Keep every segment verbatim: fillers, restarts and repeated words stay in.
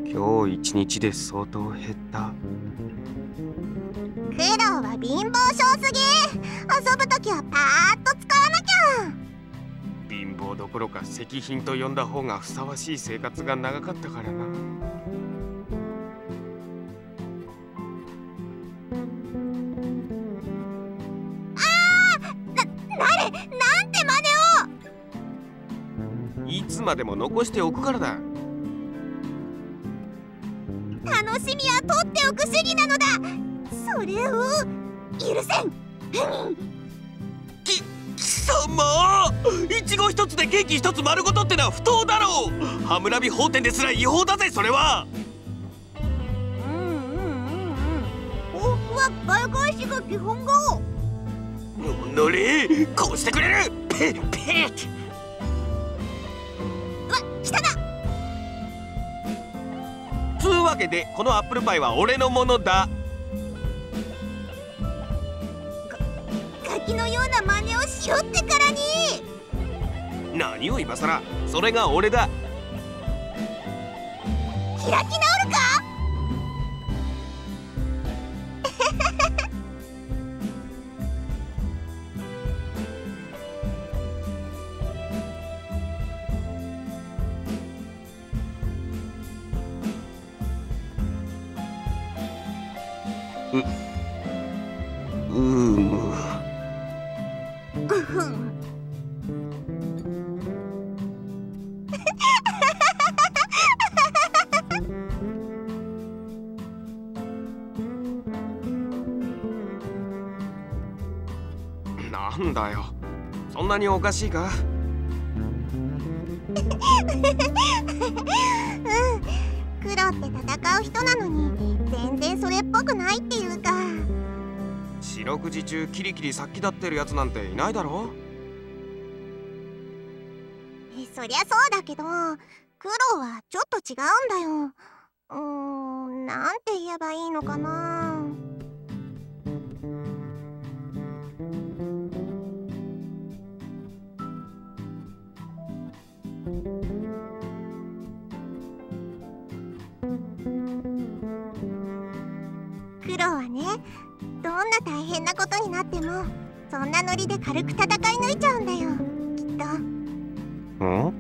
今日一日で相当減った。 苦労は貧乏症すぎ。遊ぶときはパーッと使わなきゃ。 貧乏どころか石品と呼んだ方がふさわしい生活が長かったからな。 なんて真似を。 いつまでも残しておくからだ。 楽しみは取っておく主義なのだ。それを許せん。 き貴様、いちご一つでケーキ一つ丸ごとってのは不当だろう。ハムラビ法典ですら違法だぜそれは。 うんうんうんうん。往復は倍返しが基本が。 のれ、こうしてくれる。ペッペッ。 うわ、下だ。 つうわけでこのアップルパイは俺のものだ。 ガキのような真似をしよってからに。 何を今さら、それが俺だ。 開き直るか。 う、うーむ。なんだよ、そんなにおかしいか。 うん、苦労って戦う人なのに全然それっぽくないっていうか。 四六時中キリキリ殺気立ってるやつなんていないだろ。 え、そりゃそうだけど、苦労はちょっと違うんだよ。うーん、なんて言えばいいのかな。苦労はね、どんな大変なことになってもそんなノリで軽く戦い抜いちゃうんだよ、きっと。 ん？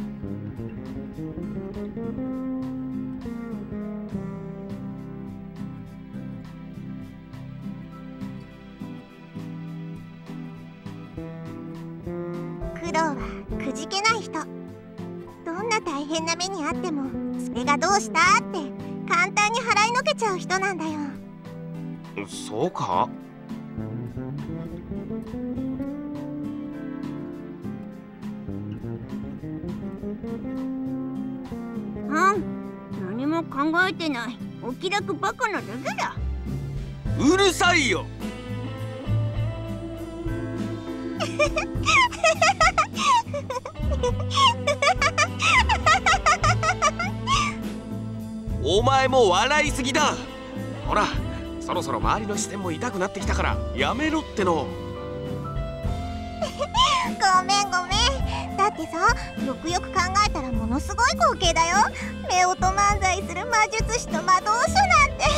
苦労はくじけない人。どんな大変な目にあってもそれがどうしたって簡単に払いのけちゃう人なんだよ。 そうか？ うん、何も考えてないお気楽バカなだけだ。 うるさいよ。お前も笑いすぎだ。ほら、そろそろ周りの視線も痛くなってきたからやめろっての。 ごめんごめん。だってさ、よくよく考えたらものすごい光景だよ。夫婦漫才する魔術師と魔導書なんて。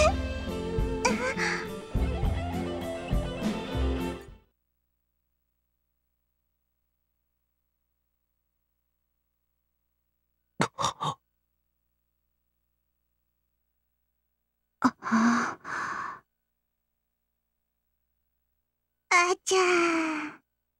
ああちゃー。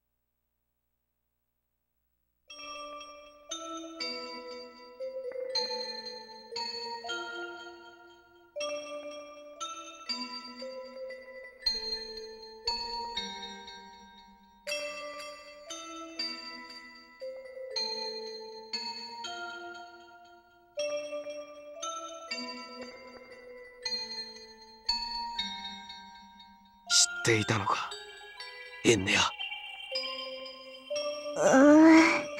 知っていたのか、エンネア。 うーん。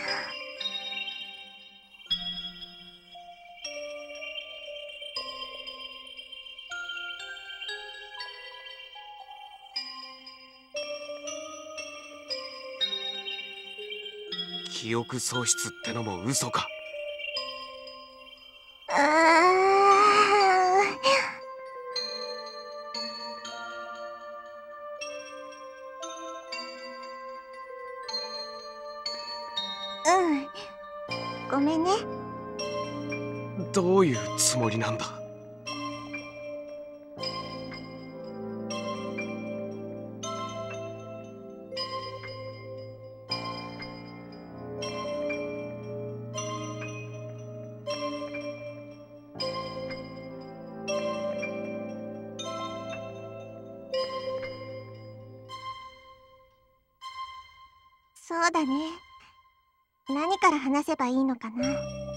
記憶喪失ってのも嘘か。 うーん。 ごめんね。 どういうつもりなんだ？ そうだね。何から話せばいいのかな。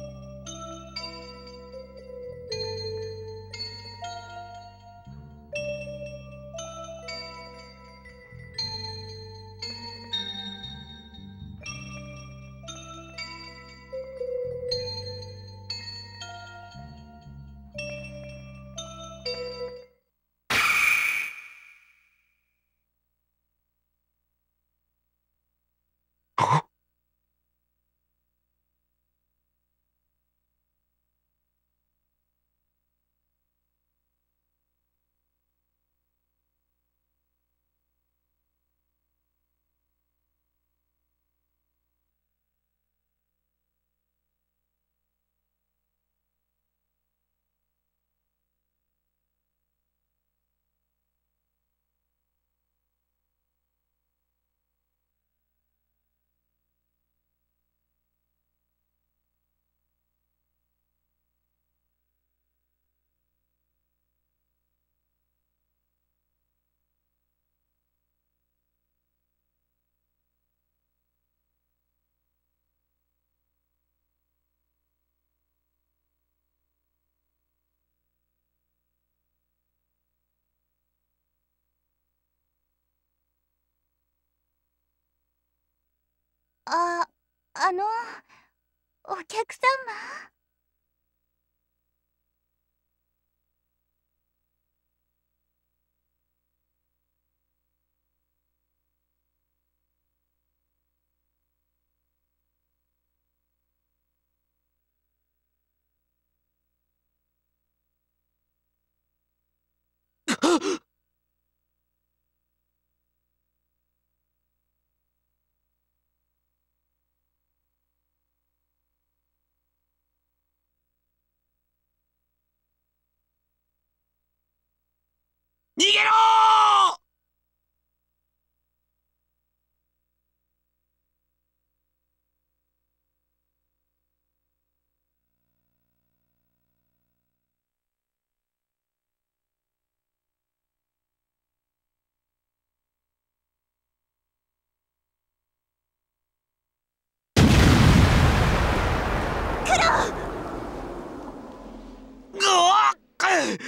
あ、あの、お客様。 逃げろー！うわっ！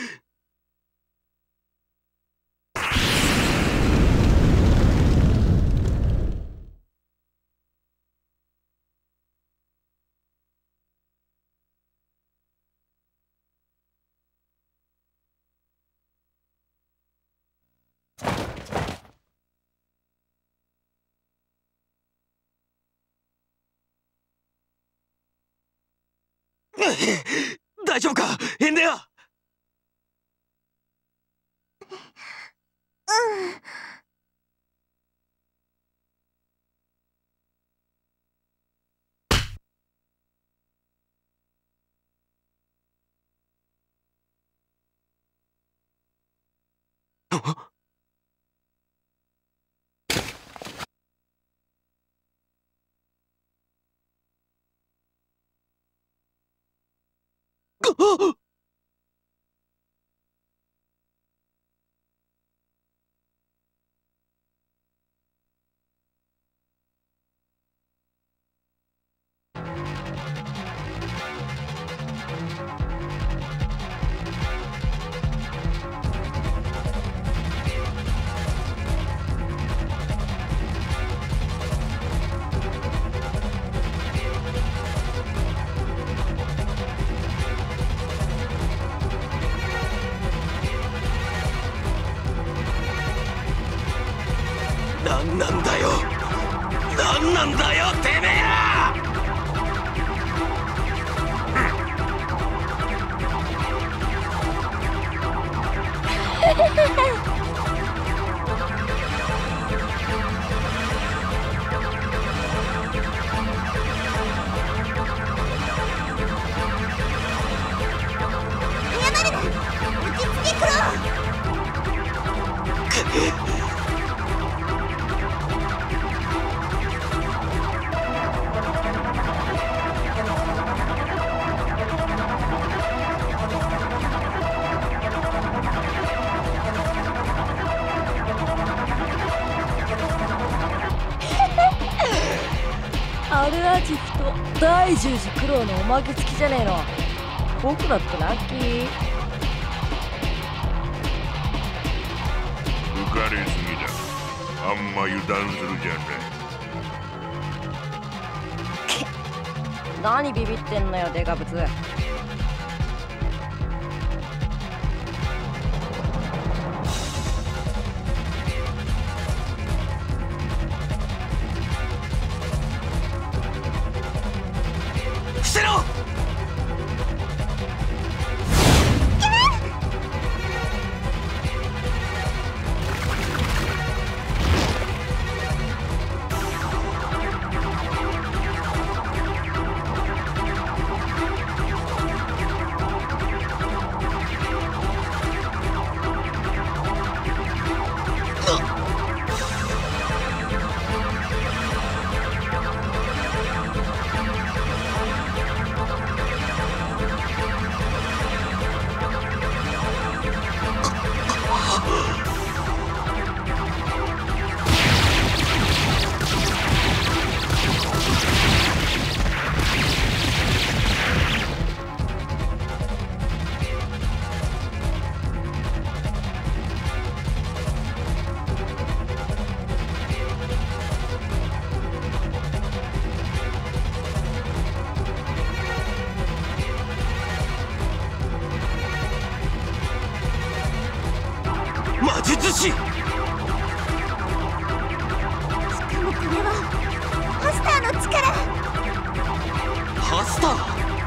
大丈夫かエンデア？ うん。 なんなんだよ、なんなんだよてめえら！ 大十字苦労のおまけ付きじゃねえの。僕だってラッキー。 浮かれすぎだ。あんま油断するじゃない。何ビビってんのよデカブツ。 伏せろ。魔術師。しかもこれはハスターの力。 ハスター。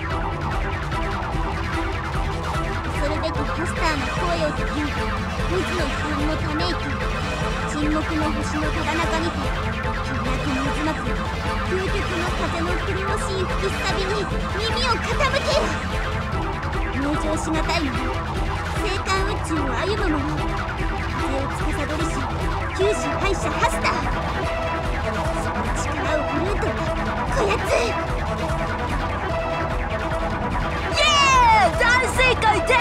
恐るべきハスターの声を聞き、水野さんのため息、沈黙の星のただ中にて険悪に渦巻く究極の風の狂わしい吹きすさびに耳を傾けよ。入場しがたいもの、生還宇宙を歩む者、風を司りし九死敗者ハスター。その力を振るうとはこやつ。 イエーイ、大正解です。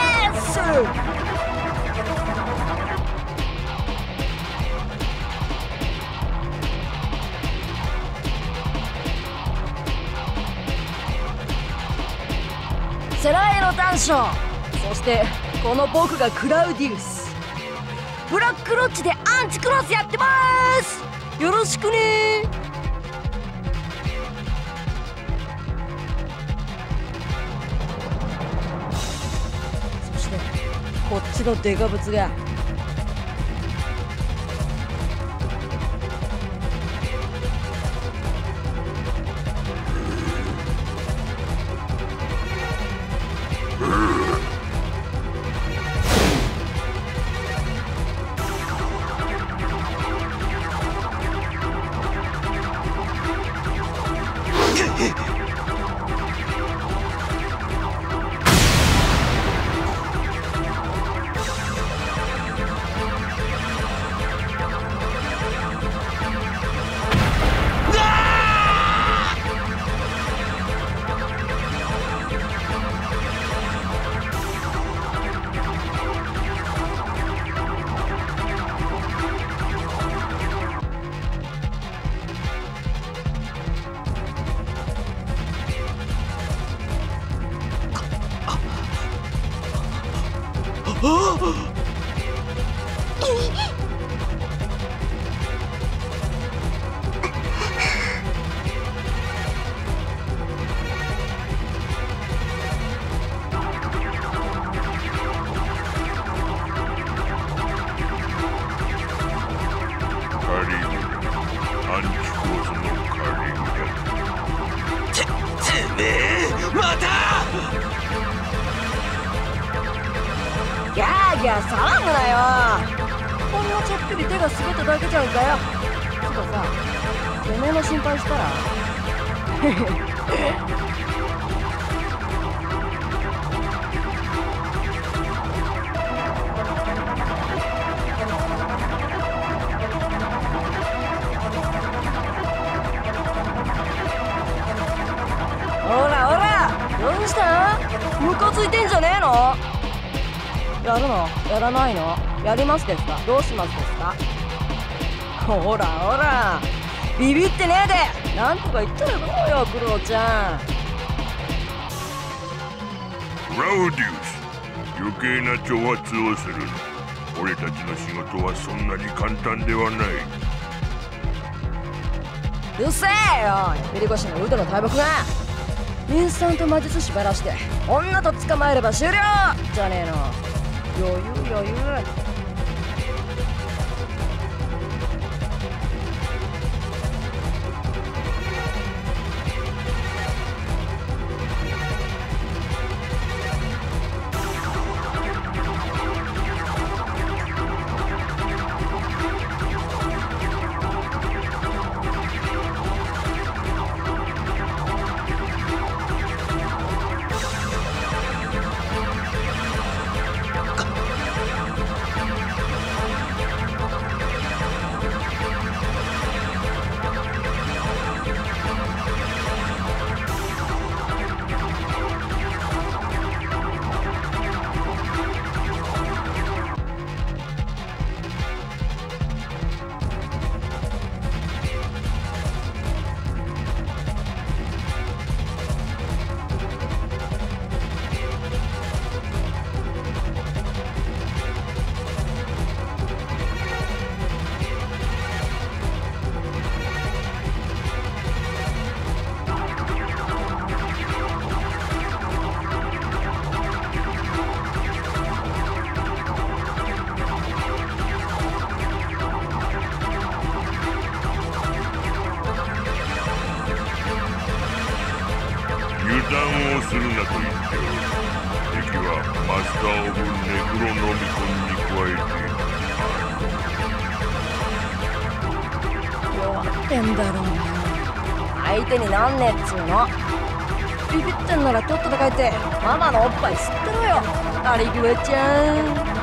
セラエの短所、そしてこの僕がクラウディウス。ブラックロッジでアンチクロスやってます。よろしくね。そしてこっちのデカブツがギャーギャー騒ぐなよ。ほんのちょっぴり手が滑っただけじゃんかよ。つかさ、てめえの心配したらほらほら、どうしたん？ムカついてんじゃねえの？やるの？やらないの？やりますですか？どうしますですか？ほらほら、ビビってねえでなんとか言ったらどうよクロちゃん。 クラウディウス、余計な挑発をするな。俺たちの仕事はそんなに簡単ではない。 うっせえよエリコシの腕の大木が。インスタント魔術師ばらして女と捕まえれば終了じゃねえの。余裕余裕。 油断をするなと言っておる。敵はマスター・オブ・ネクロノミコンに加えて弱ってんだろうな。相手になんねえっつうの。ビビってんならとっとと帰ってママのおっぱい吸ってろよアリグワちゃん。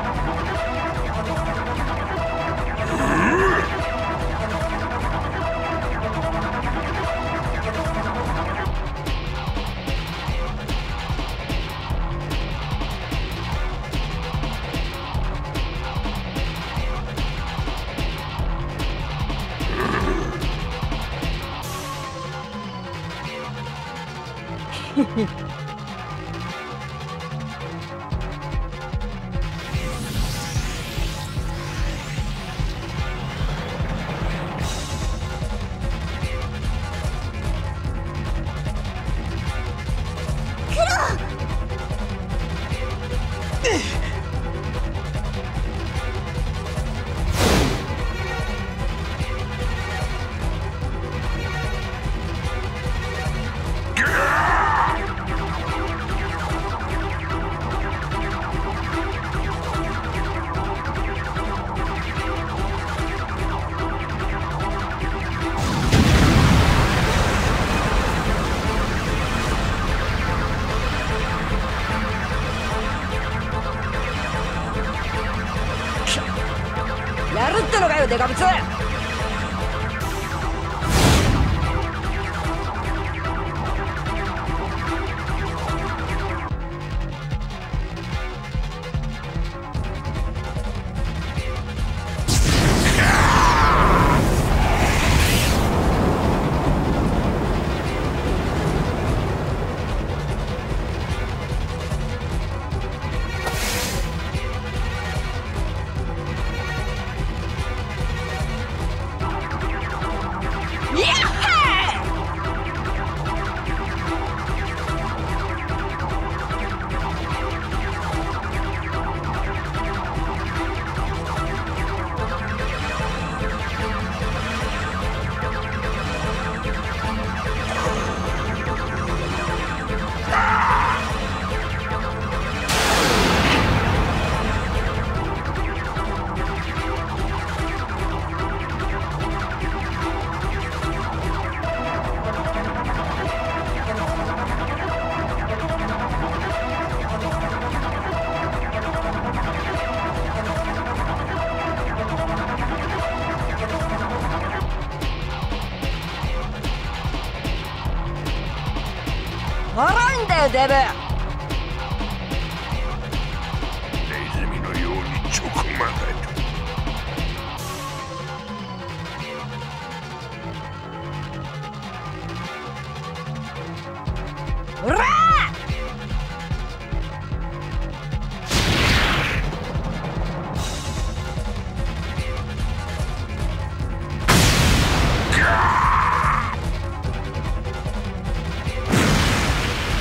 やるってのかよデカブツ。辛いんだよデブ。 ネズミのようにちょくまがと。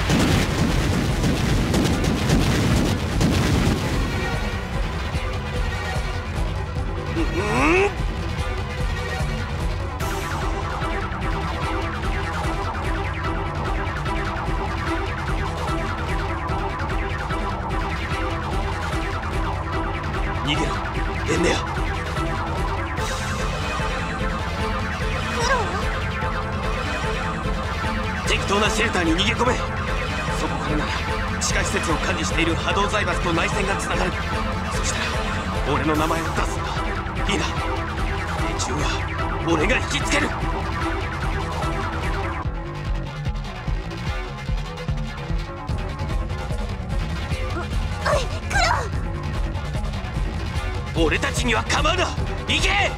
逃げろエンネア。適当なシェルターに逃げ込め。そこからなら地下施設を管理している波動財閥と内戦がつながる。そしたら俺の名前を出すんだ。いいな。連中は俺が引きつける。俺たちには構うな。行け。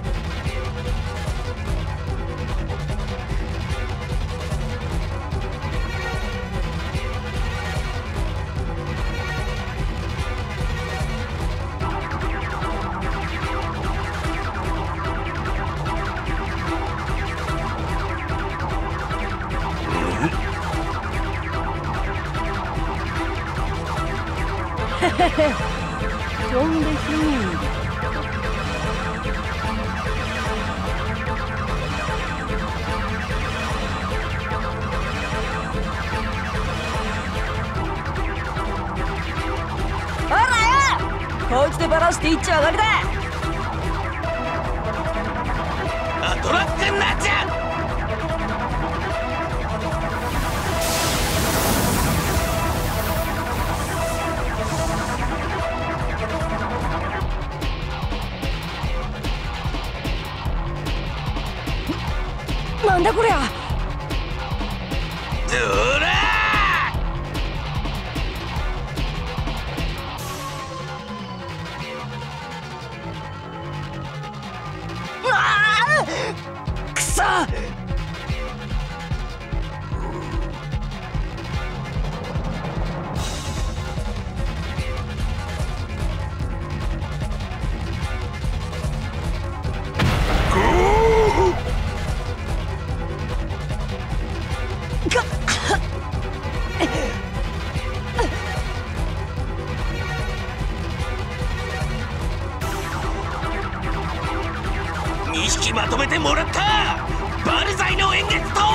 飛んで火にほらよ、こいつでバラしていっちゃ上がりだ。 あトラックになっちゃう。 なんだこりゃ。 どらうわーくそ。 にひきまとめてもらった。バルザイの円月刀。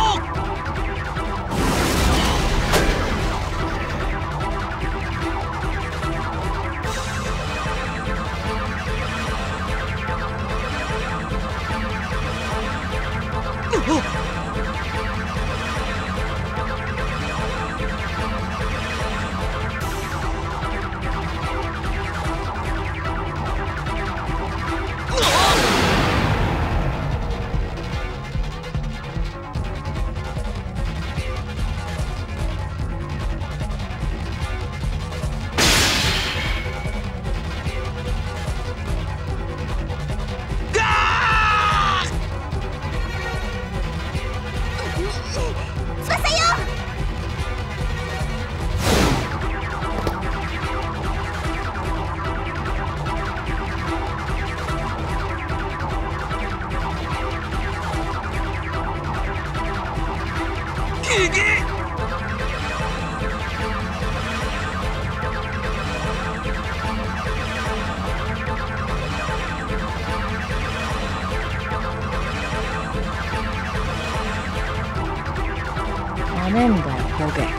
なめんだよボケ。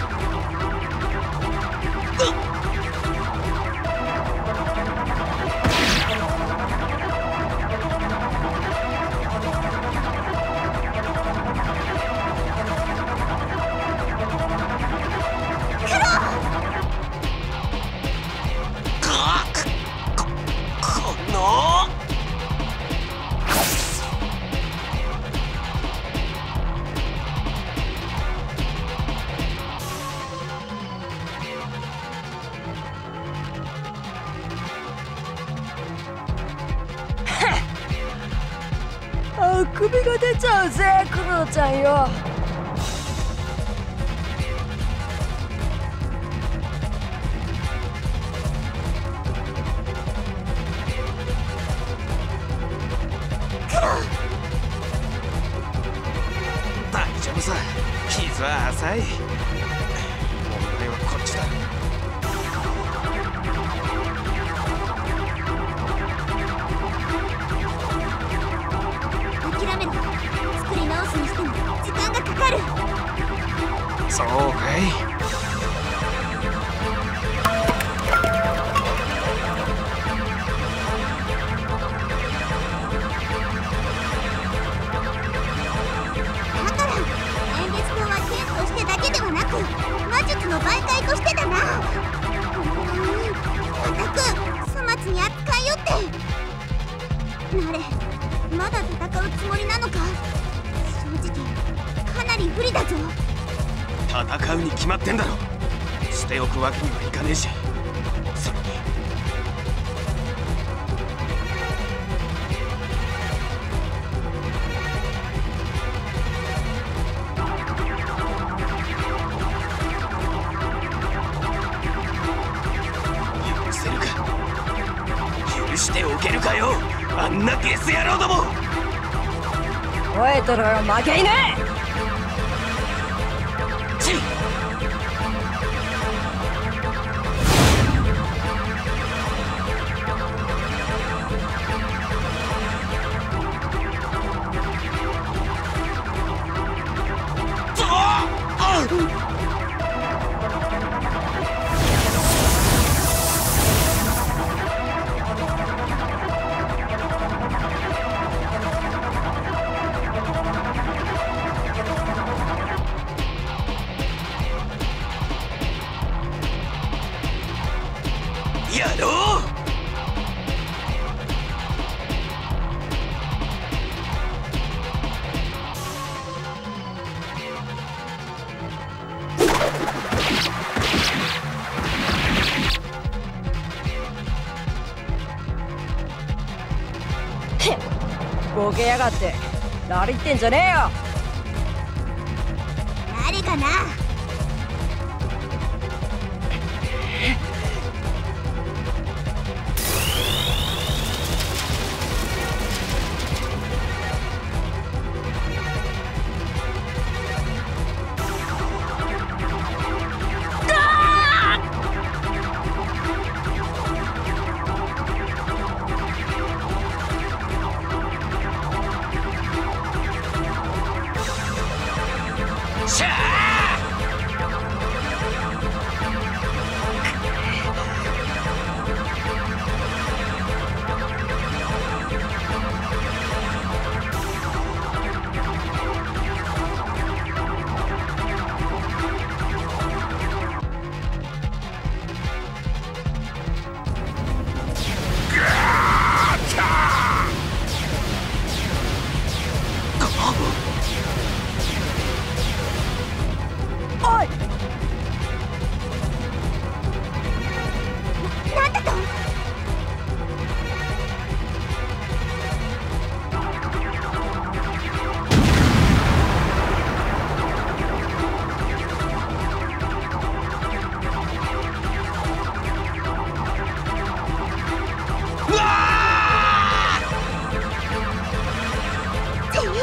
あ、首が出ちゃうぜクロちゃんよ。 大丈夫さ。傷は浅い。 をしてたな。固く粗末に扱いよって。なれ、まだ戦うつもりなのか。正直かなり不利だぞ。 戦うに決まってんだろ。捨ておくわけにはいかねえし、それに許せるか、許しておけるかよ、あんなゲス野郎ども。 吠えとるよ、負けいねえ。 やろう。 ボケやがってラリってんじゃねえよ。 誰かな。 しゃあ！ おい！ なんだと。 うわてい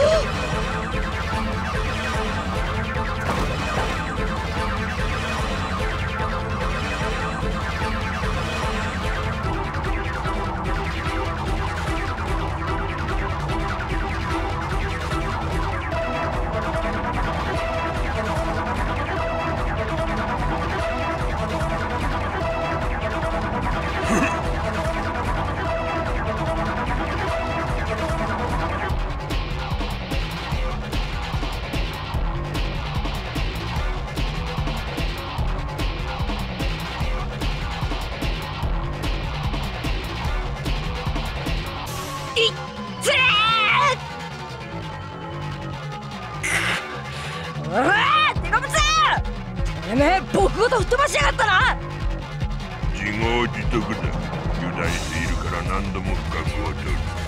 いっつれー！うわー！デカブツ！てめえ僕ごと吹っ飛ばしやがったな！ 自業自得だ。油断しているから何度も不覚を取る。